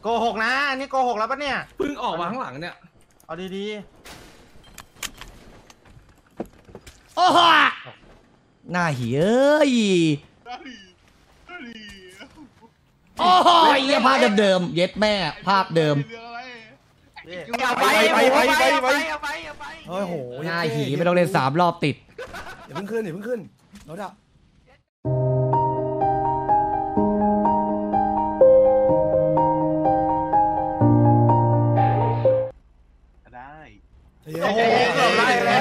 โกหกนะอันนี้โกหกแล้วปะเนี่ยเพิ่งออกมาข้างหลังเนี่ยเอาดีโอ้โหหน้าเหี้ยเอ้ยโอ้ยเหี้ยภาพเดิมๆเย็ดแม่ภาพเดิมๆนี่เอาไปโอ้โหหน้าหีไม่ต้องเล่น3 รอบติดอย่าเพิ่งขึ้นรถอะได้โอ้โหเกือบไล่แล้ว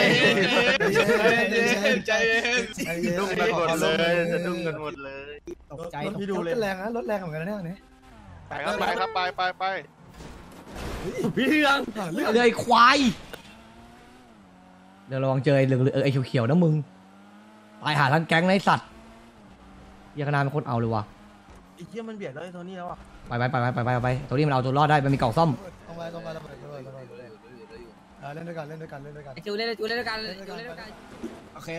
ใจเย็นดุ้งกันหมดเลยจะดุ้งกันหมดเลยตกใจรถพี่ดูเลยแรงนะรถแรงเหมือนกันนะเนี่ยไปครับไปครับไปพี่เรื่องเลยควายเดี๋ยวระวังเจอไอ้เหลืองไอ้เขียวๆนะมึงไปหาทั้งแก๊งในสัตว์เหี้ยขนาดเป็นคนเอาเลยวะไอ้เหี้ยมันเบียดแล้วไอ้โทนี่แล้วอ่ะไปตัวนี้มันเอาตัวรอดได้มันมีกล่องซ่อมตรงไประเบิดเล่นด้วยกันจูเล่นด้วยกันโอเค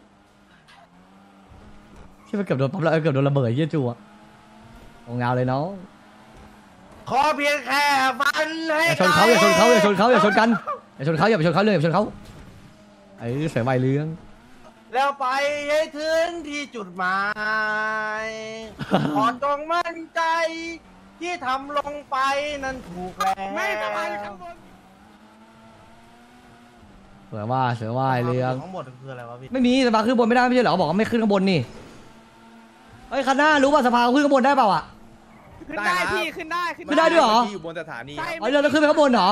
ที่มันเกือบโดนปั๊บแล้วเกือบโดนระเบิดเยี่ยจูอะตรงเงาเลยน้องขอเพียงแค่ฟันให้อย่าชนเขาอย่าชนเขาอย่าชนเขาอย่าชนกันอย่าชนเขาอย่าไปชนเขาเลยอย่าไปชนเขาเสียใบเรื่องแล้วไปให้ถึงที่จุดหมายขอจงมั่นใจที่ทำลงไปนั้นถูกแล้วไม่สบายข้างบนเสือว่าไอ้เรื่องทั้งหมดคืออะไรวะพี่ไม่มีสภาขึ้นบนไม่ได้ไม่ใช่เหรอบอกว่าไม่ขึ้นข้างบนนี่เฮ้ยคันหน้ารู้ป่ะสภาขึ้นข้างบนได้เปล่าอ่ะขึ้นได้พี่ขึ้นได้ขึ้นได้ด้วยเหรออยู่บนสถานีเรื่องแล้วขึ้นไปข้างบนเหรอ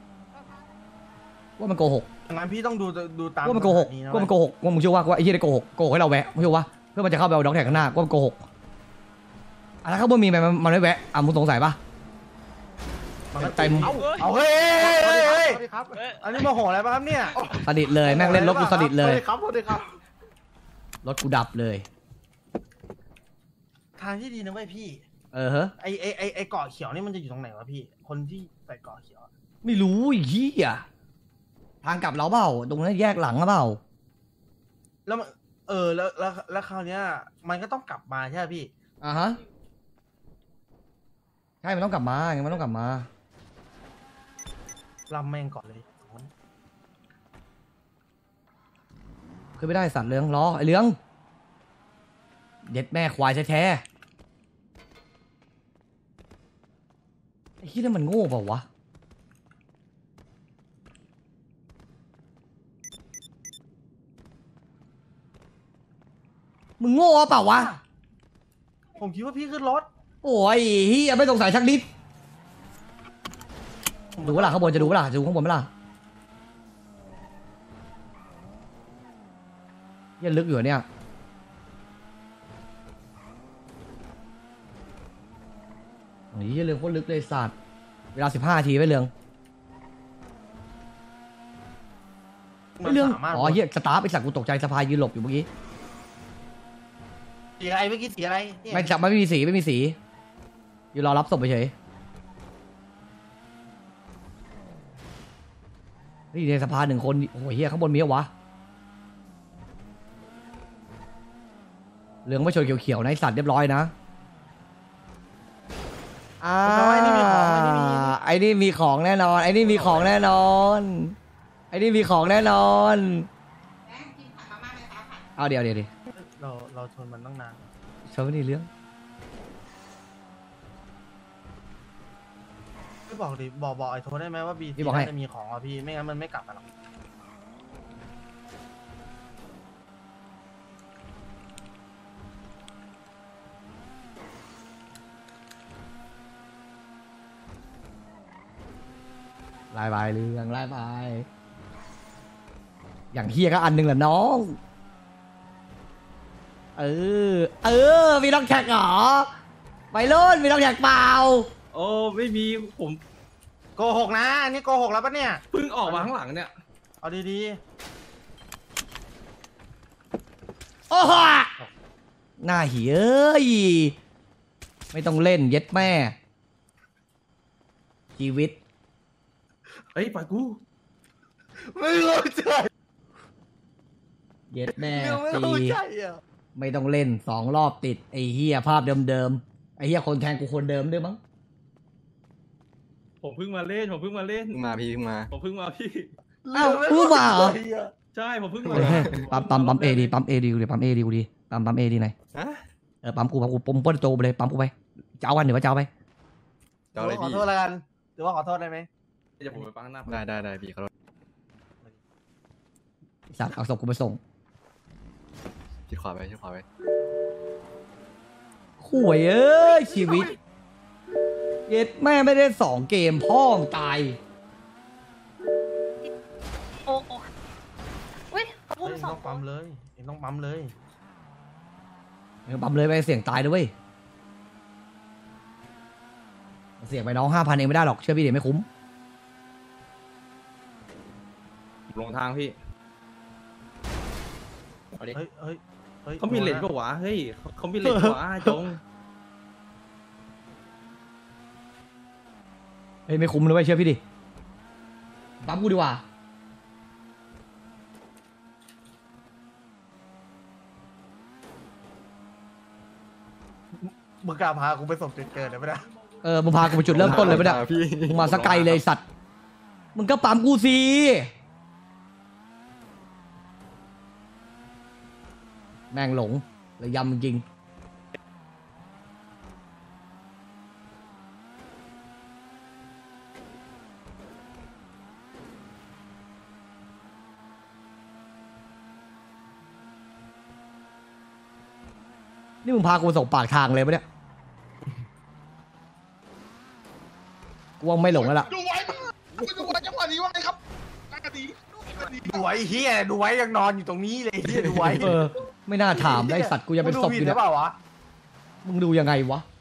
ว่ามันโกหกงั้นพี่ต้องดูตามว่ามันโกหกสถานะว่ามันโกหกว่ามึงเชื่อว่าไอ้เหี้ยได้โกหกให้เราแวะไม่เชื่อว่าเพื่อมันจะเข้าไปเอาด็อกแท็กข้างหน้าว่ามันโกหกอะไรข้างบนมีไหมมันไม่แวะมึงสงสัยปะมันเต็มเอาเฮ้ยอันนี้โมโหอะไรป่ะครับเนี่ยสนิทเลยแม่งเล่นรถกูสนิทเลยครับรถกูดับเลยทางที่ดีนะเว้ยพี่ฮะไอเกาะเขียวนี่มันจะอยู่ตรงไหนวะพี่ คนที่ใส่เกาะเขียวไม่รู้ไอ้เหี้ยทางกลับเราเปล่าตรงนั้นแยกหลังหรือเปล่าแล้วมันแล้วคราวเนี้ยมันก็ต้องกลับมาใช่ไหมพี่ฮะใช่มันต้องกลับมาไงมันต้องกลับมาลำแม่งก่อนเลยขึ้นไม่ได้สัตว์เลื้องล้อไอ้เลื้องเด็ดแม่ควายแท้ๆไอ้ที่นั่นมันโง่เปล่าวะมึงโง่เปล่าวะผมคิดว่าพี่ขึ้นรถโอ้ยเฮียไม่สงสัยชักนิดดูว่าล่ะข้างบนจะดูว่าล่ะดูข้างบนไหมล่ะเหี้ยันลึกอยู่เนี่ยโอ้ยเหี้ยเรื่องโคตรลึกเลยสัตว์เวลา15 นาทีไว้เรื่องไม่เรื่องอ๋อเฮียสตาร์ฟไอ้สัตว์กูตกใจสะพายยืนหลบอยู่เมื่อกี้สีอะไรเมื่อกี้สีอะไรเนี่ยไม่จับไม่มีสีอยู่รอรับศพไปเฉยนี่ในสภา1 คนโอ้ยเฮียข้างบนมีเหรอวะเหลืองไม่ชนเขียวๆนะไอ้สัตว์เรียบร้อยนะไอ้นี่มีของแน่นอนไอ้นี่มีของแน่นอนเอาเดี๋ยวเราชนมันตั้งนานชนไม่ได้เรื่องไม่บอกดิบอกไอ้โทได้ไหมว่าบีพี่บอกให้จะมีของอ่ะพี่ไม่งั้นมันไม่กลับมาหรอกลายบายเรื่องลายบายอย่างเฮียก็อันหนึ่งแหละน้องมีน้องแท็กเหรอไปรุ่นมีน้องแท็กเปล่าโอ้ไม่มีผมโกหกนะอันนี้โกหกแล้วปะเนี่ยเพิ่งออกมาข้างหลังเนี่ยเอาดีโอ้โหหน้าเหี้ยเอ้ยไม่ต้องเล่นเย็ดแม่ชีวิตเอ้ยปล่อยกูๆไม่รู้ใจเย็ดแม่ไม่ตีรู้ใจอ่ะไม่ต้องเล่น2 รอบติดไอ้เฮียภาพเดิมๆไอ้เฮียคนแทงกูคนเดิมด้วยมั้งผมเพิ่งมาเล่นเพิ่งมาพี่เพิ่งมาผมเพิ่งมาพี่อ้าวมึงมาเหรอใช่ผมเพิ่งมาปั๊มเอดีปั๊มเอดีกูดิปั๊มเอดีกูดิปั๊มเอดีไหนฮะปั๊มกูปมป้นโจไปเลยปั๊มกูไปจะเอาวันหรือว่าจะเอาไปเจ้าอะไรขอพี่โทษแล้วกันหรือว่าขอโทษได้ไหมเดี๋ยวผมไปปังหน้าได้พี่เขาสัตว์เอาศพกูไปส่งชิดขวาไปข่วยเอ้ยชีวิตเย็ดแม่ไม่ได้2 เกมพ่อมตายโอ้โอ้อุ้ยเขาพูเฮ้ดยสอต้อง งปั๊มเลยต้องปั๊มเลยปั๊มเลยไปเสี่ยงตายด้วยเสี่ยงไปน้อง5,000เองไม่ได้หรอกเชื่อพี่เดี๋ยวไม่คุ้มลงทางพี่เฮ้ยเขามีเลนก็หวะเฮ้ยเขามีเลนก็หวะจงเฮ้ยไม่คุ้มเลยเว้ยเชื่อพี่ดิปั๊มกูดีกว่ามึงกล้าพากูไปส่งจุดเกิดเลยไม่ได้มึงพากูไปจุดเริ่มต้นเลยไม่ได้พี่มึงมาสกไกลเลยสัตว์มึงก็ปั๊มกูสิแม่งหลงเลยยำจริงนี่มึงพากูส่งปากทางเลยปะเนี่ยกูว่าไม่หลงแล้วล่ะดูไว้ดูไว้จังหวะนี้ว่าไงครับน่าดีดูไว้เฮียดูไว้ยังนอนอยู่ตรงนี้เลยเฮียดูไว้ไม่น่าถามได้สัตว์กูยังเป็นศพอยู่หรืเนี่ยเปล่าวะมึงดูยังไงวะ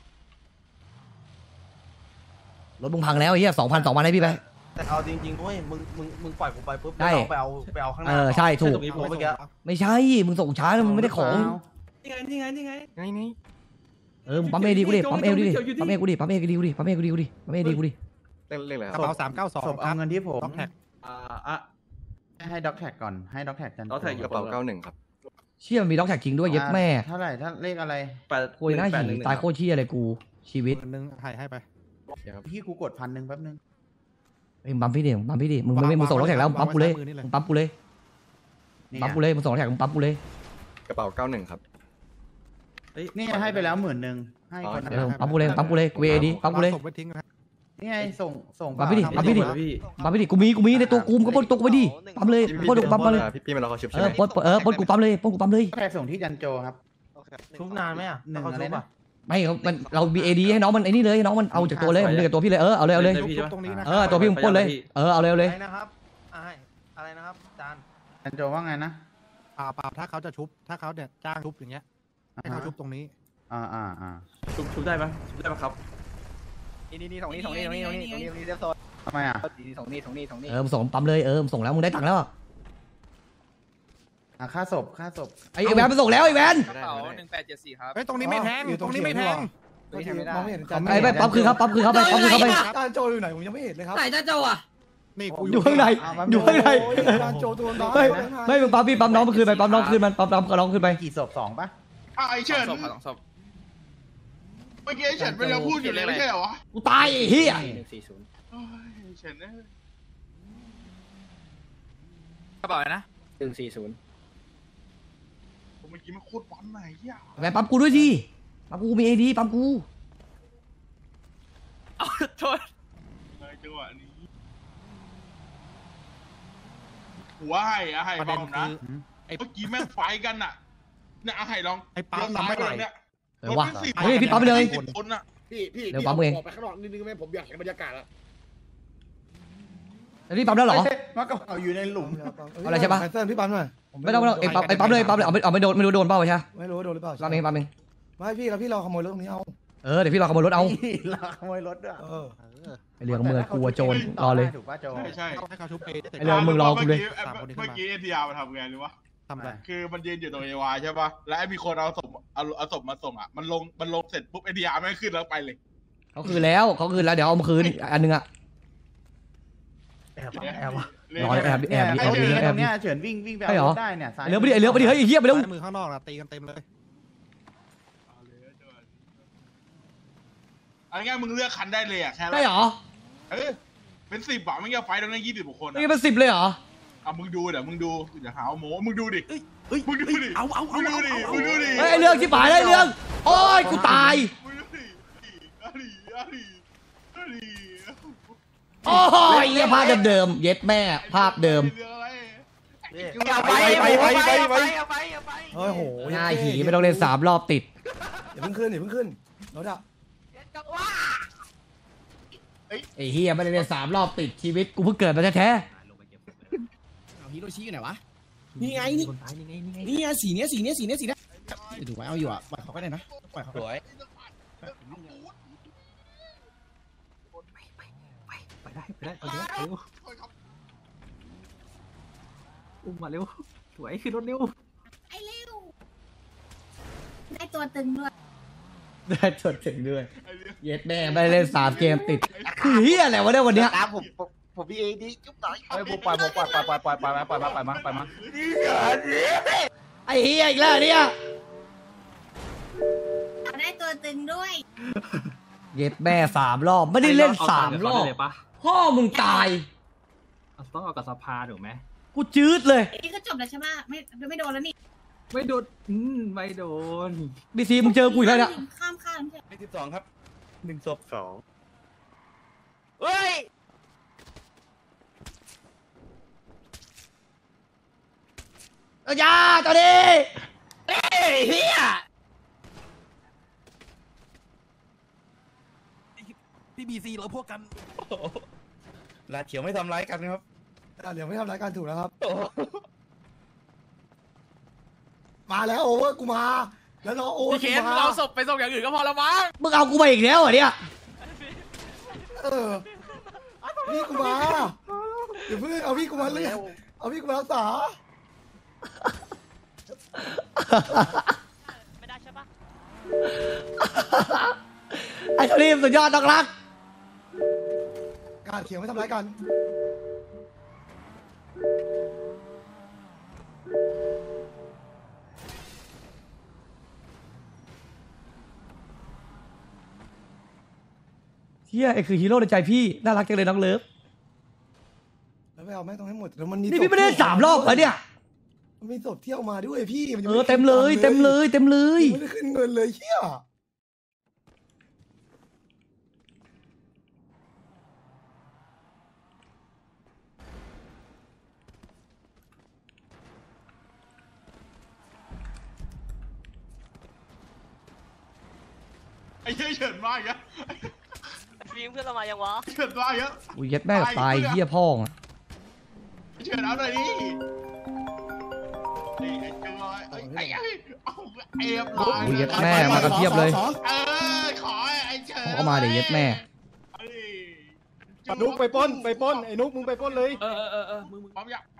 รถมึงพังแล้วไอ้เฮีย2,000ให้พี่ไปแต่เอาจริงๆด้วยมึงปล่อยกูไปปุ๊บได้แล้วเราไปเอาข้างหน้าใช่ถูกตรงนี้ผมเมื่อกี้ไม่ใช่มึงส่งช้าแล้วมึงไม่ได้ของนี่ไงไงมึงปั๊มเอดีกูดิปั๊มเอดีปั๊มเอกูดิปั๊มเอกูดิปั๊มเอกูดิปั๊มเอดีกูดิเรียกอะไรคกรัระบเป๋า392 ศพเอาเงินที่ผมด็อกแท็กให้ด็อกแท็กก่อนให้ด็อกแท็กกันด็อกแท็กกระเป๋า91ครับเชี่ยมันมีด็อกแท็กจริงด้วยเย็ดแม่เท่าไหร่ถ้าเลขอะไรคุยหน้าหีตายโคตรเชี่ยเลยกูชีวิตนึงให้ไปพี่กูกด1,000แป๊บนึงเฮ้ยปั๊มพี่ดิปั๊มพี่ดิมึงไม่มึงส่งด็อกแท็กแล้วปั๊มกูเลยปั๊มกูเลยนี่ปั๊มกูเลยมึงส่งด็อกแท็กมึงปั๊มกูเลยกระเป๋า91ครับนี่ให้ไปแล้ว10,000ให้คนปั๊มกูเลยปั๊มกูเลยกูเอดีปั๊มกูเลยศพไว้ทิ้งนะนี่ไงส่งปั๊มพี่ดิปั๊มพี่ดิพี่ปั๊มพี่ดิกูมีในตัวกูมึงก็ปล้นตัวกูไปดิปั๊มเลยปล้นปั๊มมาเลยพี่มาเราเขาชุบเอใช่ไหอมปล้นกูปั๊มเลยปล้นกูปั๊มเลยแท็กส่งที่จันโจครับชุบนานไหมอ่ะหนึ่งเขาอะไรชุบนะอ่ะไม่มันเรามีเอดีให้น้องมันไอ้นี่เลยน้องมันเอาจากตัวเลยมันจากตัวพี่เลยเอาเลยชุบตรงนี้นะตัวพี่มึงปล้นเลยเอาเลยอะไรนะครับอะไรนะครับจานจันโจว่าไงนะเปล่าถ้าเขาจะชุบถ้าเขาเนี่ยจ้างชุบอย่างเงี้ยให้เขาชุบตรงนี้ชุบได้ไหมได้ไหมครับนี่ตรงนี้เรียบโซนทำไมอ่ะตรงนี้มึงส่งปั๊มเลยมึงส่งแล้วมึงได้ตังค์แล้วค่าศพไอ้แวนมันส่งแล้วไอ้แวนไม่ได้เป๋าไม่ได้ 1874ครับเฮ้ยตรงนี้ไม่แทงตรงนี้ไม่แทงตรงนี้ทำไม่ได้มองไม่เห็นจานไอ้แวนปั๊มคือครับไปจานโจอยู่ไหนผมยังไม่เห็นเลยครับไหนจ้าโจอ่ะนี่กูอยู่ข้างในอยู่ข้างในจานโจตัวน้อยไม่มึงปั๊มพี่ปั๊มน้องมันคืนไปปั๊มน้องคืนมันปั๊มน้องก็น้องคืนไปกี่ศพ2ป่ะไอเฉิน 2 ศพเมื่อกี้ไอเฉินมันยังพูดอยู่เลยไม่ใช่เหรอวะกูตายไอ้เหี้ย 140 โอ้ยไอเฉินเนี่ยกระเป๋านะ140 เมื่อกี้มันโคตรวันไหนอ่ะแวนปั๊มกูด้วยสิปั๊มกูมีเอดีปั๊มกูโทษในจังหวะนี้หัวไอ้ประฟัเด็งนผมคืนะอไอ้เมื่อกี้แม่งไฟกันอ่ะเนี่ยไอ้ลองไอ้ปั๊มลองทำไม่ไหวเนี่ยเออวะเฮ้ยพี่ปั๊มไปเลย 10 คนอ่ะเดี๋ยวปั๊มเองออกไปข้างนอกนิดนึงไหมผมอยากเห็นบรรยากาศแล้วแล้วนี่ปั๊มแล้วเหรอมากระเป๋าอยู่ในหลุมอะไรใช่ปะเส้นพี่ปั๊มหน่อยไม่ต้องเองปั๊มเลยเอาไม่โดนเป้าใช่ไม่รู้ว่าโดนหรือเปล่าปั๊มเองไม่พี่แล้วพี่เราขโมยรถตรงนี้เอาเดี๋ยวพี่รอขโมยรถเอาลากขโมยรถด้วยไอเรื่องมือกลัวโจรรอเลยถูกป่ะโจใช่ให้เขาชุบเอไอ้เรื่องมึงรอกูเลยเมื่อกี้เอทีอาร์มาทำไงรู้ปะทำอะไรคือมันยืนอยู่ตรงเอวาใช่ปะแล้วไอ้มีคนเอาศพมาส่งอ่ะมันลงเสร็จปุ๊บเอทีอาร์ไม่ขึ้นแล้วไปเลยเขาคืนแล้วเดี๋ยวเอามาคืนอันนึงอะแอบวะรอแอบเนี่ยไอ้ตรงเนี้ยเฉินวิ่งไปเอารถได้เนี่ยเร็วไปดิเฮ้ยเฮียไปเร็วมือข้างนอกนะตีกันเต็มเลยอันนี้มึงเลือกคันได้เลยอ่ะแค่ได้เหรอเป็น10บาทไม่เงี้ยไฟตรงนั้น20 กว่าคนนี่เป็น10เลยเหรอมึงดูเดี๋ยวมึงดูอย่าหาโม้มึงดูดิมึงดูดิเอามึงดูดิมึงดูดิเฮ้ยเรื่องที่ผายได้เรื่องโอ้ยกูตายมึงดูดิอะดีโอ้ยเหี้ยภาพเดิมๆเย็ดแม่ภาพเดิมเอาไปเฮ้ยโหหน้าหีไม่ต้องเล่น3 รอบติดอย่าเพิ่งขึ้นรถอะไอ้เฮียไม่ได้เล่น3 รอบติดชีวิตกูเพิ่งเกิดมาแท้เอาฮิโรชิกันไหนวะนี่ไงนี่ไงสีเนี้ยถูกไหมเอาอยู่อ่ะปล่อยเขาก็ได้นะปล่อยเขาสวยไปได้เร็วอุ้มมาเร็วสวยขึ้นรถเร็วไอ้เร็วได้ตัวตึงด้วยๆได้จดถึงด้วยเย็ดแม่ไม่ได้เล่น3 เกมติดคือเฮียอะไรวะเนี่ยวันเนี้ยผมพี่เองดีจุ๊บหน่อยเฮ้ยปล่อยมาไอ้เฮียอีกแล้วเนี่ยได้ตัวตึงด้วยเย็ดแม่3 รอบไม่ได้เล่น3 รอบพ่อมึงตายต้องเอากับสภาถูกไหมกูจืดเลยนี่ก็จบแล้วใช่ไหมไม่โดนแล้วนี่ไม่โดนไม่โดนบีซีมึงเจอกูอีกแล้วเนี่ยข้ามไม่ใช่เลข12ครับ1ศพ2 เฮ้ยอย่าตอนนี้เฮียพี่บีซีเราพวกกันลาเขียวไม่ทำร้ายกันครับเดี๋ยวไม่ทำรายการถูกแล้วครับ มาแล้วโอเวอร์กูมาแล้วรอโอเวอร์พี่กูเคนมาเราศพไปส่งอย่างอื่นก็พอแล้วมั้งมึงเอากูมาอีกแล้วเหรอเนี่ยพี่กูมาเดี๋ยวเพื่อนเอาพี่กูมาเลยเอาพี่กูมารักษาไม่ได้ใช่ปะไอ้โทนี่สุดยอดนักรักการเขียวไม่ทำร้ายกันเฮียไอ้คือฮีโร่ในใจพี่น่ารักจังเลยน้องเลิฟแล้วไม่เอาแม่งต้องให้หมดแล้วมันมีนี่พี่ไม่ได้3 รอบเหรอเนี่ยมันมีศพเที่ยวมาด้วยพี่นยังเอไได้อเต็มเลยเต็มเลยเต็มเลยไม่ได้ขึ้นเงินเลยเฮียไอ้เหี้ยเฉินมาอีกแล้วฟิล์มเพื่อนเรามายังวะเฉินมาอีกแล้วอุ้ยเย็ดแม่ตายเฮียพ่องอะเฉินเอาหน่อยดินี่ไอ้จอยเอาเอฟอุ้ยเย็ดแม่มากันเทียบเลยขอไอ้เฉินเขาก็มาเดี๋ยวเย็ดแม่นุกไปป้นไอ้นุกมึงไปป้นเลยมึงพร้อมยัง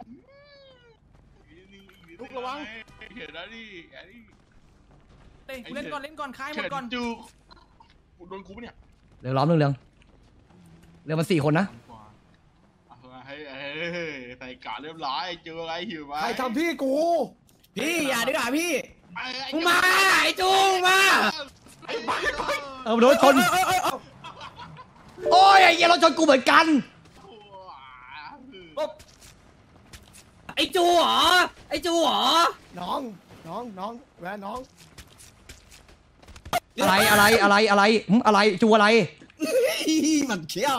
ลุกระวังเฉินนะดิเล่นก่อนคลายหมดก่อนจูโดนกูปะเนี่ยเรื่องล้อมเรื่องมัน4 คนนะให้ใส่กาเรียบร้อยเจออะไรหิวไหมใครทำพี่กูพี่อย่าดีกว่าพี่มึงมาไอ้จูมาโดนชนโอ้ยไอ้เหี้ยรถชนกูเหมือนกันไอ้จูเหรอน้องแวนน้องอะไรจูอะไรมันเขี้ยว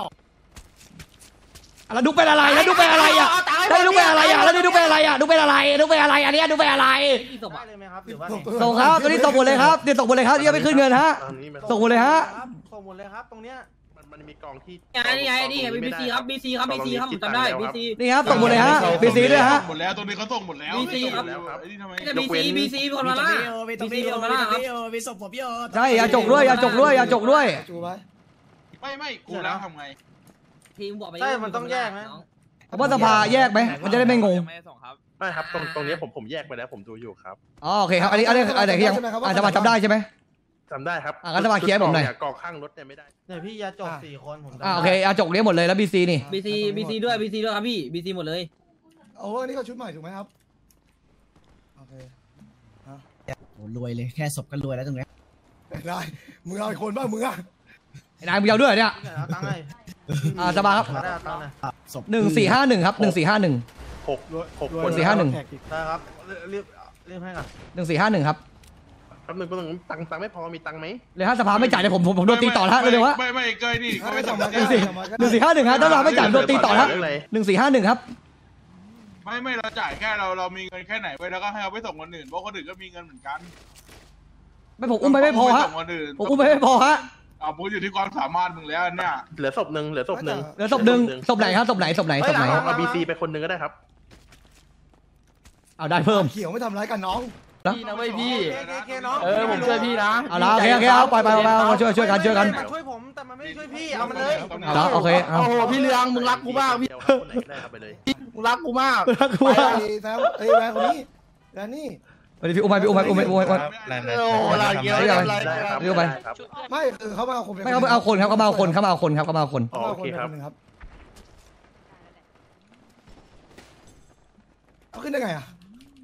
แล้วดูเป็นอะไรแล้วดูเป็นอะไรอ่ะแล้วดูเป็นอะไรอ่ะแล้วดูเป็นอะไรอ่ะดูเป็นอะไรอันนี้ดูเป็นอะไรได้เลยไหมครับหรือว่าส่งครับตอนนี้ส่งหมดเลยครับเดี๋ยวส่งหมดเลยครับยังไม่ขึ้นเงินฮะส่งหมดเลยฮะส่งหมดเลยครับตรงเนี้ยมันมีกองที่นี่ไงบีซีครับผมจำได้บีซีนี่ครับส่งหมดเลยฮะบีซีด้วยฮะหมดแล้วตรงนี้เขาส่งหมดแล้ว BC ครับไอ้นี่ทำไมบีซีคนมาล่าบีซีคนมาล่าครับมีศพผมพี่โอใช่อย่าจกด้วยจูไว้ไม่กูแล้วทำไงทีมบอกไปใช่มันต้องแยกไหมแต่ว่าสภาแยกไหมมันจะได้ไม่งงไม่ได้ส่งครับไม่ครับตรงนี้ผมแยกไปแล้วผมดูอยู่ครับอ๋อโอเคครับอันนี้ที่ยังสภาจำได้ใช่ไหมจำได้ครับงั้นสภาเคลียร์ให้ผมหน่อยกองข้างรถเนี่ยไม่ได้เนี่ยพี่ยาจบ4 คนผมจำได้โอเคจกเลี้ยงหมดเลยแล้วบีซีนี่บีซีด้วยครับพี่บีซีหมดเลยโอ้นี่เขาชุดใหม่ถูกไหมครับโอเคโอ้รวยเลยแค่ศพก็รวยแล้วตรงนี้ได้มึงเอาอีกคนบ้างมึงอ่ะไอ้นายมึงเอาด้วยเนี่ยพี่ไหนเอาตังค์ให้สบายครับได้ตังค์นะ 1451ครับ1451 6 คน451 ได้ครับรีบให้ก่อน 1451ครับแป๊บนึงตังค์ไม่พอมีตังค์ไหมเลยถ้าสภาไม่จ่ายเนี่ยผมโดนตีต่อแล้วเร็วๆฮะไม่เกยนี่เขาไม่ส่ง 1451ครับถ้าสภาไม่จ่ายโดนตีต่อแล้ว1451ครับไม่เราจ่ายแค่เรามีเงินแค่ไหนไว้แล้วก็ให้เอาไปส่งคนอื่นเพราะคนอื่นก็มีเงินเหมือนกันไม่ผมอุ้มไปไม่พอฮะส่งคนอื่นผมอุ้มไปไม่พอฮะพูดอยู่ที่ความสามารถมึงแล้วเนี่ยเหลือศพหนึ่งเหลือศพหนึ่งศพไหนครับศพไหนเอาบีซีไปคนหนึ่งก็ได้ครับเอาได้เพิ่มเขียวไม่ทำร้ายกันน้องพี่นะเว้ยพี่น้องผมช่วยพี่นะเอาละโอเคเอาไปมาช่วยกันมันช่วยผมแต่มันไม่ได้ช่วยพี่เอามันเลยเอาละโอเคเอาโอ้โหพี่เรืองมึงรักกูมากพี่คนไหนได้ครับไปเลยมึงรักกูมากกูว่าแซมแวนคนนี้แวนนี่ไปดิพี่อุ้มไปโอ้โหลาเกี่ยวอะไรได้ครับเรียกไปได้ครับไม่คือเขามาเอาคนไม่เขาเอาคนครับเขามาเอาคนอ๋อโอเคครับเอาขึ้นได้ไงอ่ะ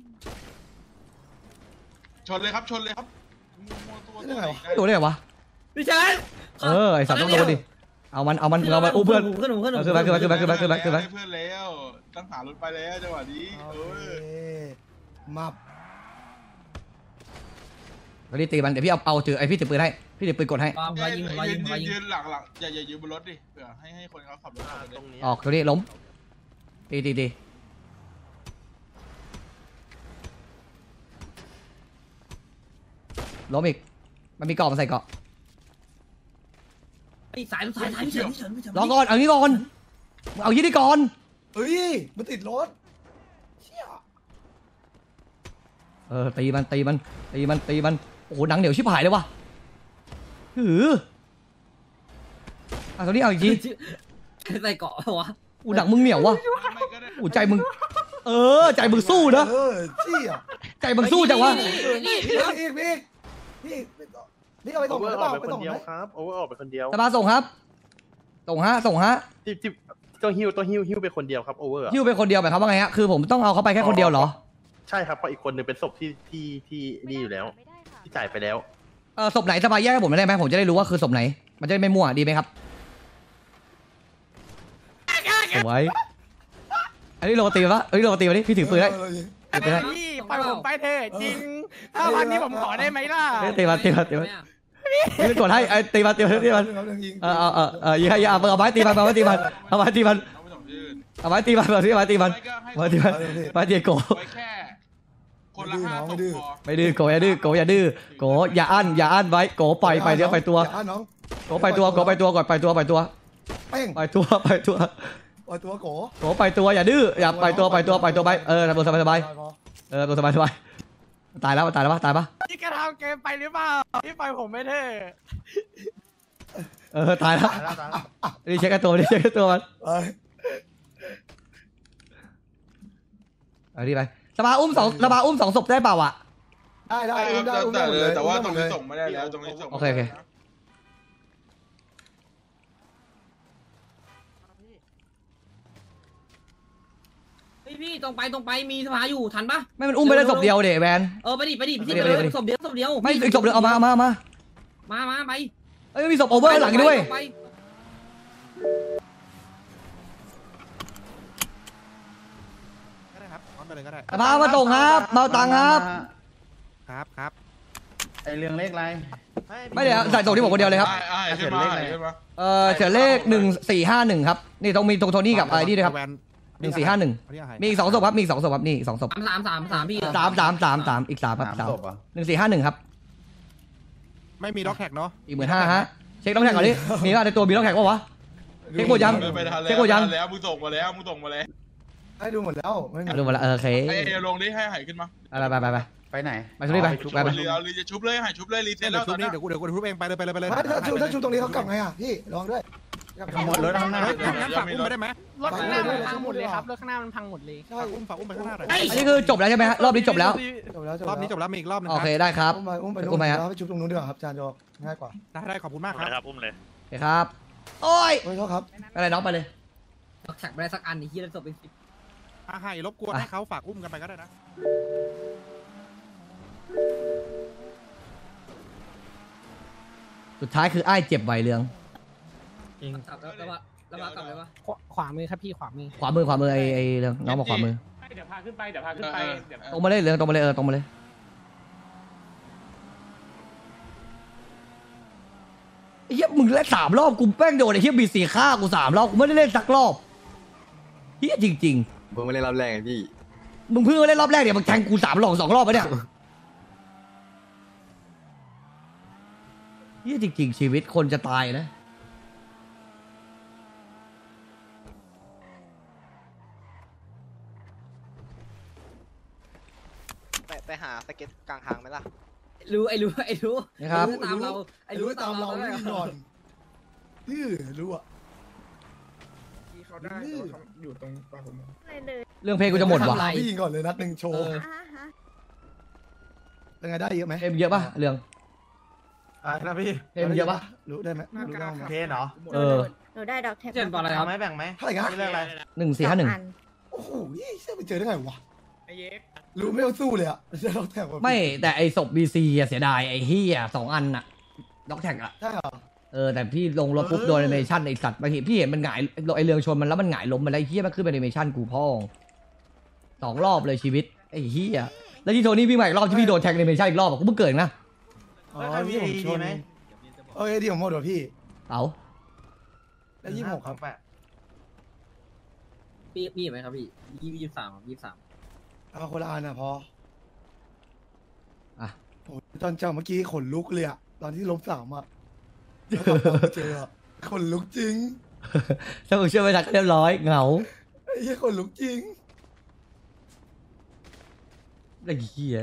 ชนเลยครับโดนได้ไงวะพี่ชายไอสัตว์ต้องโดนดิเอามันอุ้มเพื่อนขึ้นขึ้นไปเพื่อนแล้วตั้งหารถไปแล้วจังหวะนี้มาไปดิตีมันเดี๋ยวพี่เอาถือไอพี่ถือปืนให้พี่ถือปืนกดให้ยืนหลังอย่ายืนบนรถดิเผื่อให้คนเขาขับรถตรงนี้ออกตัวนี้ล้มตีล้มอีกมันมีเกาะมันใส่เกาะสายพี่เฉินรอก่อนเอางี้ก่อนเอายี่นี่ก่อนเฮ้ยมันติดรถเชี่ยตีมันโอ้โหหนังเหนียวชิบหายเลยวะหือตัวนี้เอาอีกทีใส่เกาะวะอูหนังมึงเหนียววะอูใจมึงใจมึงสู้นะเชี่ยใจมึงสู้จังวะพี่เอาไปโอส่งเวอหรืร์ออเปอกล่าไปคนเดียวครับโอเวอร์ออกไปคนเดียวสบายส่งครับส่งฮะที่ต้องหิ้วไปคนเดียวครับโอเวอร์หิ้วไปคนเดียวหมายความว่าไงฮะคือผมต้องเอาเขาไปแค่คนเดียวเหรอใช่ครับเพราะอีกคนหนึ่งเป็นศพที่นี่อยู่แล้วที่จ่ายไปแล้วศพไหนสบายแยกให้ผมได้ไหมผมจะได้รู้ว่าคือศพไหนมันจะได้ไม่มั่วดีไหมครับสวยอันนี้โรตีปะอันนี้โรตีวะนี่พี่ถือปืนได้ถือปืนได้พี่ปล่อยผมไปเถอะจริงถ้าวันนี้ผมขอได้ไหมล่ะตีมันพี่กดให้ตีมันยิงให้ยิงเอาไม้ตีมันเอาไม้ตีมันโกไว้แค่คนละ5 ศพพอไม่ดื้อโกอย่าดื้อโกอย่าอั้นไว้โกปล่อยไปเดี๋ยวไปตัวน้องโกไปตัวก่อนไปตัวเป้งไปตัวปล่อยตัวโกโกไปตัวอย่าดื้ออย่าไปตัวไปตัวไปตัวสบายตัวสบายตายแล้วปะพี่กระทำเกมไปหรือเปล่าพี่ปล่อยผมไม่เถอะตายแล้วนี่เช็คตัวมันเอาดิไปสบายอุ้ม2ศพได้เปล่าอ่ะได้แต่ว่าตรงนี้ส่งไม่ได้แล้วตรงนี้ส่งโอเคพี่ตรงไปมีสภาอยู่ทันปะไม่มันอุ้มไปได้ศพเดียวเดแวนไปดิพี่ศพเดียวไม่อีกศพเดียวเอามามาไปเอ้ยมีศพโอเวอร์หลังด้วยสภามาส่งครับมาตังครับครับไอเรื่องเลขอะไรไม่เดี๋ยวใส่ส่งที่ผมคนเดียวเลยครับขึ้นมาเฉลเลข1451ครับนี่ต้องมีตรงโทนี่กับนี่ด้วยครับ1451มีอีก2ศพครับมีอีก2ศพครับนี่2ศพ 3พี่ 3อีก3ครับ1451ครับไม่มีด็อกแท็กเนาะอีก15,000ฮะเช็คต้องแท็กก่อนดิมีว่าในตัวมีต้องแท็กป่าววะเช็คหมดยังแล้วมึงส่งมาแล้วให้ดูหมดแล้วไม่มีดูมาแล้วโอเคไอ้ลงดิให้หายขึ้นมาไปไหนไปไปทุนี่ไปเอาลีจะชุบเลยหายชุบเลยรีเซ็ตแล้วตอนนี้เดี๋ยวกูทุบเองไปเลยถ้าชุบตรงนี้เขากลับไงอ่ะพี่ลองด้วยขโมยรถข้างหน้าฝากอุ้มไปได้ไหมรถข้างหน้ามันพังหมดเลยครับรถข้างหน้ามันพังหมดเลยใช่ฝากอุ้มไปข้างหน้าหน่อยอันนี้คือจบแล้วใช่ไหมฮะรอบนี้จบแล้วรอบนี้จบแล้วมีอีกรอบนึงโอเคได้ครับอุ้มไปแล้วไปชุบตรงนู้นดีกว่าครับจานโจง่ายกว่าได้ขอบคุณมากครับอุ้มเลยโอเคครับโอ้ยโอ้ยครับอะไรน้องไปเลยแท็กไปได้สักอันที่เราจบเป็น10 ให้รบกวนให้เขาฝากอุ้มกันไปก็ได้นะสุดท้ายคือไอ้เจ็บใบเรืองแต่ว่าแล้วมากลับเลยปะขวามือครับพี่ขวามือขวามือไอ้เรื่องน้องบอกขวามือเดี๋ยวพาขึ้นไปเดี๋ยวตรงมาเลยเรื่องตรงมาเลยตรงมาเลยไอ้เหี้ยมึงเล่น3 รอบกูแป้งโดนไอ้เหี้ยบี4ฆ่ากู3 รอบกูไม่ได้เล่นสักรอบเหี้ยจริงๆผมไม่ได้รับแรงพี่มึงเพิ่งมาเล่นรอบแรกเดี๋ยวมึงแทงกู3 รอบ2 รอบไปเนี่ยเฮียจริงๆชีวิตคนจะตายนะไปหาสเก็ตกลางทางไหมล่ะรู้นะครับตามเราตามเราไม่นอนนี่รู้อ่ะเขาได้อยู่ตรงปากผมเรื่องเพลงกูจะหมดว่ะพี่ยิงก่อนเลยนัดหนึ่งโชว์เป็นไงได้เยอะไหมเพลงเยอะปะเรื่องนะพี่เพลงเยอะปะรู้ได้ไหมรู้ได้ไหมเพนเหรอหนูได้ดอกแท็กเช่นอะไรครับแบ่งไหมเท่าไหร่กันเรื่องอะไร 1451 โอ้โหเชื่อไปเจอได้ไงวะรู้ไม่เอาสู้เลยอ่ะจะเราแท็กไม่แต่ไอ้ศพ BC อะเสียดายไอ้เฮีย2 อันน่ะด็อกแท็กอะใช่เหรอแต่พี่ลงรถปุ๊บโดนแอนิเมชันไอ้สัตว์บางทีพี่เห็นมันหงายไอ้เรืองชนมันแล้วมันหงายล้มมันแล้วไอ้เฮียมันขึ้นเป็นแอนิเมชันกูพ่อ2 รอบเลยชีวิตไอ้เฮียแล้วที่โทนี่วิ่งมาอีกรอบที่พี่โดนแท็กแอนิเมชันอีกรอบอะกูเพิ่งเกิดนะอ๋อพี่ผมชนดีผมหมดเหรอพี่เต๋าแล้ว26ครับพี่ไหมครับพี่23ครับ23 เอาคนละอันอ่ะพออ่ะโอ้ตอนเจ้าเมื่อกี้ขนลุกเลยอ่ะตอนที่ล้ม3อ่ะเจอขนลุกจริงถ้ามึงเชื่อไม่ได้ก็เรียบร้อยเหงาไอ้เหี้ยขนลุกจริงไอ้เหี้ย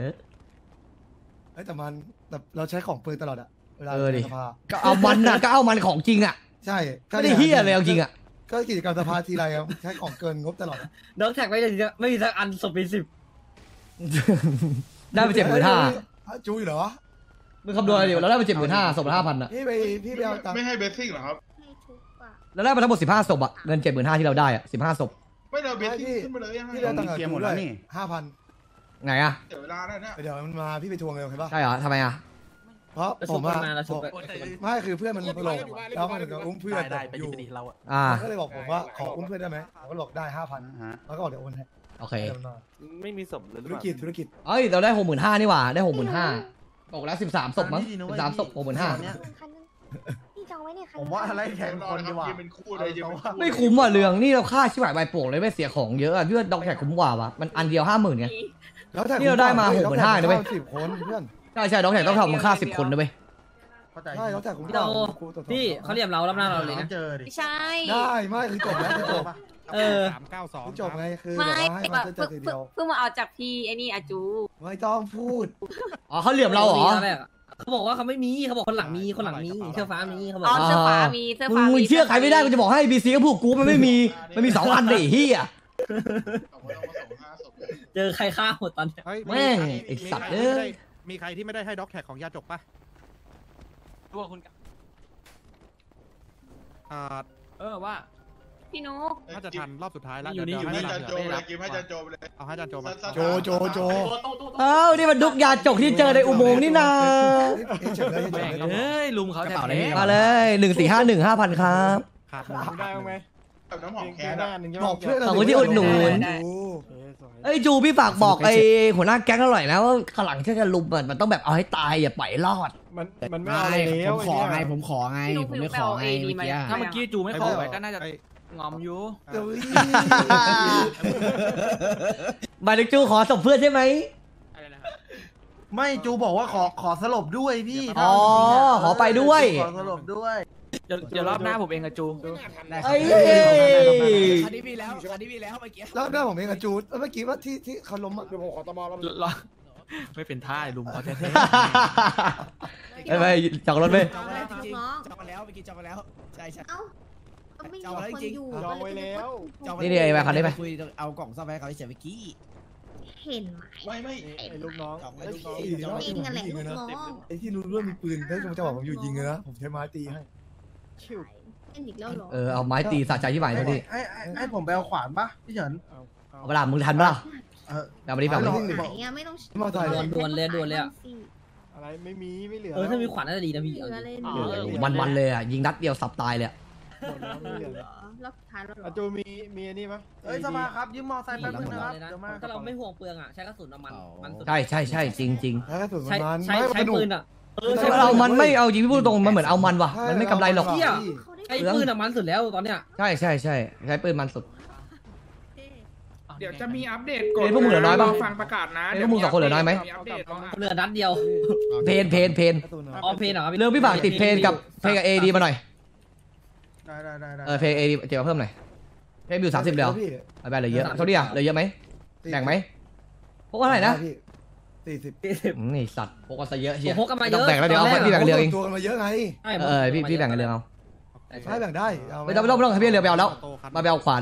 แต่เราใช้ของปืนตลอดอะเวลาดิสภาก็เอามันนะก็เอามันของจริงอ่ะใช่ไม่ได้เหี้ยเลยเอาจริงอ่ะก็กิจกรรมสภาทีไรอะใช้ของเกินงบตลอดอะด็อกแท็กไม่มีสักอันศพเป็น10 ได้ไป75,000 จูอยู่เหรอมึงคำนวณอะไรอยู่เราได้ไป75,000ศพละ5,000อ่ะพี่ไปเอาตังค์ไม่ให้เบสซิ่งเหรอครับให้ทุกอ่ะเราได้มาทั้งหมด15ศพอ่ะเงิน75,000ที่เราได้อ่ะ15ศพไม่ได้เอาเบสซิ่งขึ้นมาเลยยังไงพี่ไปเอาตังค์กับจูด้วย5,000 ไงอ่ะเดี๋ยวเวลาได้เนี่ยเดี๋ยวมันมาพี่ไปทวงเลยโอเคป่ะใช่เหรอทำไมอ่ะเพราะแล้วผศมพว่ามาแล้วศพไม่คือเพื่อนมันลงแล้วมันก็อุ้มเพื่อนได้ไปอยู่ยินดีเราอะมันก็เลยบอกผมว่าขออุ้มเพื่อนได้ไหมผมก็บอกได้5,000แล้วก็บอกเดี๋ยวโอนให้โอเคไม่มีศพเลยหรือธุรเปล่ากิจเอ้ยเราได้65,000นี่หว่าได้65,000ตกแล้ว13ศพมั้ง13ศพ65,000 คันนึงพี่จองไว้เนี่ยคันผมว่าอะไรแข่งคนดีกว่ายืนเป็นคู่เลยยืนเป็นคู่ไม่คุ้มอ่ะเรื่องนี่เราค่าชิบหายใบโป่งเลยไม่เสียของเยอะอ่ะพี่ว่าด็อกแท็กคุ้มกว่าวะมันอันเดียว50,000ไง นี่เราได้มา65,000นะเว้ย 10 คนเพื่อนใช่ด็อกแท็กต้องทำมูลค่า10 คนนะเว้ยเข้าใจใช่แล้วแต่ผมพี่โตพี่เขาเรียมเรารับหน้าเราเลยนะเจอดิไม่ใช่ได้ไม่คือจบแล้วคือจบ 392 คือจบไงคือแบบว่าให้มันเจอทีเดียวเพิ่งมาเอาจากพี่ไอ้นี่อาจูไม่ต้องพูดอ๋อเขาเหลี่ยมเราเหรอเขาบอกว่าเขาไม่มีเขาบอกคนหลังมีเชื่อฟ้ามีเขาบอกอ๋อว่าเสื้อฟ้ามีเสื้อมึฟ้าง มีเชื่อใครไม่ได้กูจะบอกให้ BC ก็พูดกูมันไม่มีมันมี2 อันดิเฮียเจอใครฆ่าหมดตอนนี้แม่งไอ้สัตว์เอ้ยมีใครที่ไม่ได้ให้ด็อกแท็กของยาจกปะตัวคุณว่าพี่นุ๊กน่าจะทันรอบสุดท้ายแล้วอยู่นี่ให้จันโจเลยกิมให้จันโจไปเลยเอาให้จันโจมาโจเอ้านี่มันดุกยาจกที่เจอในอุโมงค์นี่นาแม่งเอ้ยลุมเขาแท้มาเลย1451 5,000ครับขาดได้ไหมแบบน้ำหอมแคสได้อะอันหนึ่งบอกเพื่อนขอบคุณที่อุดหนุน เอ้ยจูพี่ฝากบอกไอ้หัวหน้าแก๊งอร่อยนะว่าขลังที่จะลุมมันต้องแบบเอาให้ตายอย่าปล่อยรอดมันไม่เอาเลยแล้วผมขอไงผมไม่ขอไงเมื่อกี้ถ้าเมื่อกี้จูไม่เข้าไปก็น่าจะงอมอยู่หมายถึงจูขอศพเพื่อนใช่ไหมไม่จูบอกว่าขอสลบด้วยพี่อ๋อขอไปด้วยขอสลบด้วยเดี๋ยวรอบหน้าผมเองกับจูเอ้ยคันนี้มีแล้วเมื่อกี้แล้วหน้าผมเองกับจูดเมื่อกี้ว่าที่เขาล้มเดี๋ยวผมขอตมรอบไม่เป็นท่าลุมเขาแท้ไปจอดรถไปจองมาแล้วจริงๆจองมาแล้วเมื่อกี้จองมาแล้วใช่เอ้าไม่มีคนอยู่จองไว้แล้วนี่ไอ้มาคันนี้ไปคุยเอากล่องซ่อมให้เขาเฉยเมื่อกี้เห็นไหมไม่ไอ้ลูกน้องจริงกันแหละลูกน้องไอ้ที่รู้ว่ามีปืนได้จังหวะผมอยู่ยิงเลยนะผมใช้ไม้ตีให้เล่นอีกแล้วเหรอเอาไม้ตีสะใจที่หมายเท่านี้ให้ผมไปเอาขวานปะพี่เฉินเอาเวลามึงทันปะล่ะ แบบนี้แบบนี้ไหนอะไม่ต้องมาถ่ายดวนเลยอ่ะอะไรไม่เหลือถ้ามีขวัญน่าจะดีนะพี่เหลือเลยมันเลยอ่ะยิงนัดเดียวสับตายเลยหมดแล้วไม่เหลือแล้วรอบสุดท้ายแล้วเหรออาจูมีอันนี้ปะเอ้ยสภาครับยืมมอไซค์แป๊บนึงนะครับเดี๋ยวมาถ้าเราไม่ห่วงเปลืองอ่ะใช้กระสุนน้ำมันมันสุดใช่จริงแล้วก็สุดใช้มันใช้ไม่ใช้สนุกปืนอ่ะๆเรามันไม่เอาจริงพี่พูดตรงมันเหมือนเอามันว่ะมันไม่กำไรหรอกเหี้ยเขาได้ใช้ปืนอ่ะมันสุดแล้วตอนเนี้ยใช่ใช้ปืนมันสุดเดี๋ยวจะมีอัปเดตเฮ้ยพวกมึงเหลือน้อยปะฟังประกาศนะเฮ้ยพวกมึง2 คนเหลือน้อยไหมเหลือนัดเดียวเพนอ๋อเพนเหรอเรื่องพี่ฝากติดเพนกับเอดีมาหน่อยได้เพนเอดีเดี๋ยวเพิ่มหน่อยเพนอยู่30เดียวเอาไปเหลือเยอะเท่านี้อ่ะเหลือเยอะไหมแบ่งไหมพวกอะไรนะพี่40 นี่สัตว์พวกก็ซะเยอะเชียพกกันมาเยต้ออะงแบ่งแล้วเดี๋ยวเอาพี่แบ่งกันเรืองเองตัวกันมาเยอะไงพี่แบ่งกันเรืองเอาให้แบ่งได้เอาไม่ต้องให้พี่เรืองไปเอาแล้วมาไปเอาขวาน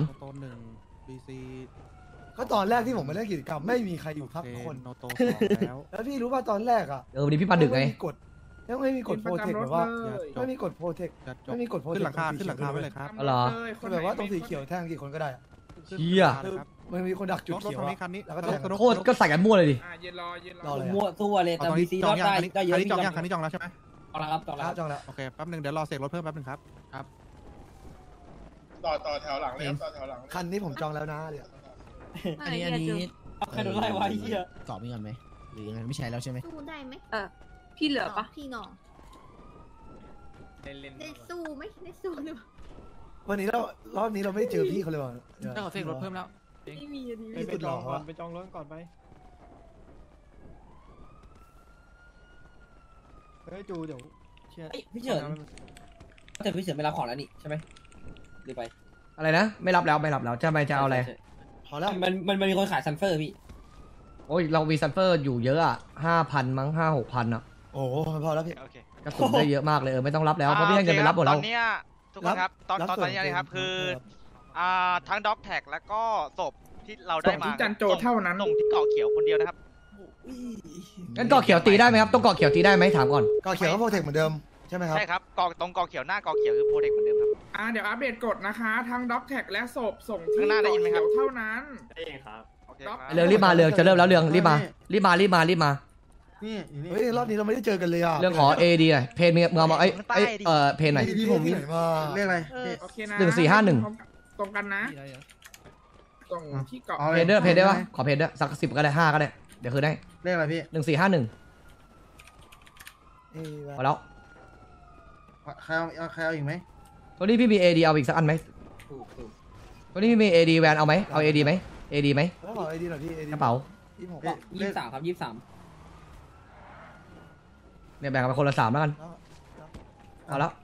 ก็ตอนแรกที่ผมมาเล่นกิจกรรมไม่มีใครอยู่ทักคนแล้วพี่รู้ป่ะตอนแรกอ่ะวันนี้พี่มาดึกไงยังไม่มีกฎโปรเทคแบบว่าไม่มีกฎโปรเทคไม่มีกฎโปรเทคขึ้นหลังคาไปเลยครับอ๋อเหรอคือแบบว่าตรงสีเขียวแทงกี่คนก็ได้เชี่ยคือมันมีคนดักจุดเขียวแล้วก็แทงโคตรก็ใส่กันมั่วเลยดิรอเลยมั่วตัวเลยแต่บีซีรอดได้เยอะจองยังคันนี้จองแล้วใช่ไหมจองแล้วครับจองแล้วจองแล้วโอเคแป๊บนึงเดี๋ยวรอเสกรถเพิ่มแป๊บนึงครับต่อแถวหลังเลยครับต่อแถวหลังเลยคันนี้ผมจองแล้วนะเดี๋ยวอันนี้ใครโดนไล่วะเหี้ยสอบมีก่อนไหมหรือยังไงไม่ใช่แล้วใช่ไหมสู้ได้ไหมพี่เหลือปะพี่น้องได้สู้ไหมได้สู้หรือเปล่าวันนี้รอบนี้เราไม่เจอพี่เขาเลยว่ะได้ขอเสกรถเพิ่มแล้วไม่มีอันนี้พี่สุดหล่อว่ะไปจองรถก่อนไปเฮ้ยจูเดี๋ยวเชียร์พี่เฉินแต่พี่เฉินไม่รับของแล้วนี่ใช่ไหมหรือไปอะไรนะไม่รับแล้วจะไปจะเอาอะไรพอแล้วมันมีคนขายซันเฟอร์พี่โอ้ยเรามีซันเฟอร์อยู่เยอะอ่ะ5,000มั้ง6,000อ่ะโอ้พอแล้วพี่กระสุนได้เยอะมากเลยไม่ต้องรับแล้วเพราะพี่ให้เงินไปรับหมดแล้วตอนนี้ทุกคนครับตอนนี้นะครับคือทั้งด็อกแท็กแล้วก็ศพที่เราได้มาจันโจเท่านั้นส่งที่เกาะเขียวคนเดียวนะครับงั้นเกาะเขียวตีได้ไหมครับต้องเกาะเขียวตีได้ไหมถามก่อนก็เขียวก็โปรเทคเหมือนเดิมใช่ไหมครับใช่ครับตรงเกาะเขียวหน้าเกาะเขียวคือโปรเทคเหมือนเดิมครับเดี๋ยวอัปเดตกฎนะคะทั้งด็อกแท็กและศพส่งข้างหน้าได้ยินไหมครับเท่านั้นได้ยินครับโอเคครับเรืองรีบมาเรืองจะเริ่มแล้วเรืองรีบมานี่เฮ้ยรอบนี้เราไม่ได้เจอกันเลยอ่ะเรื่องขอ AD หน่อยเพนมึงเอามาเพนหน่อยพี่ผมมีไหนมาเรียกอะไรโอเคนะ 1451 ตรงกันนะตรงที่เกาะเพนได้ปะขอเพนด้วยสัก10ก็ได้5ก็ได้เดี๋ยวคืนได้เรียกอะไรพี่ 1451พอแล้วใครเอาอีกไหมตัวนี้พี่มี AD เอาอีกสักอันไหมตัวนี้พี่มี AD แวนเอาไหมเอา AD ไหม AD ไหมแล้วขอไอดีหน่อยพี่ไอดีกระเป๋า 23ครับ23 เนี่ยแบ่งกันไปคนละ3แล้วกันเอาแล้ว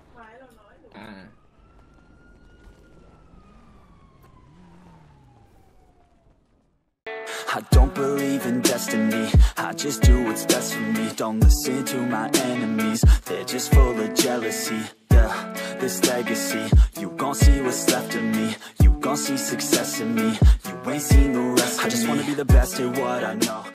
I don't believe in destiny, I just do what's best for me. Don't listen to my enemies, they're just full of jealousy. Yeah, this legacy, you gon' see what's left of me. You gon' see success in me, you ain't seen the rest of me. I just wanna be the best at what I know.